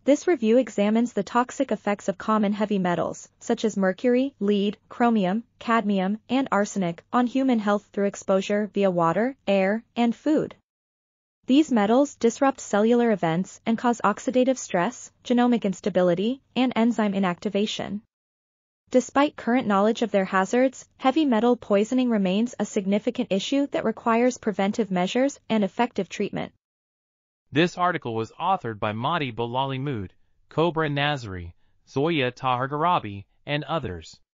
This review examines the toxic effects of common heavy metals, such as mercury, lead, chromium, cadmium, and arsenic, on human health through exposure via water, air, and food. These metals disrupt cellular events and cause oxidative stress, genomic instability, and enzyme inactivation. Despite current knowledge of their hazards, heavy metal poisoning remains a significant issue that requires preventive measures and effective treatment. This article was authored by Mahdi Balali-Mood, Kobra Naseri, Zoya Tahergorabi, and others.